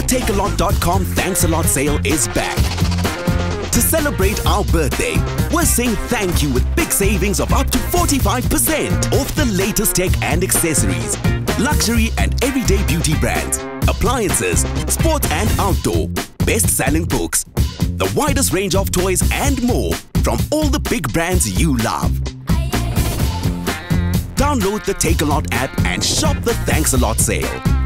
The takealot.com Thanksalot Sale is back. To celebrate our birthday, we're saying thank you with big savings of up to 45% off the latest tech and accessories, luxury and everyday beauty brands, appliances, sport and outdoor, best-selling books, the widest range of toys and more from all the big brands you love. Download the Takealot app and shop the Thanksalot Sale.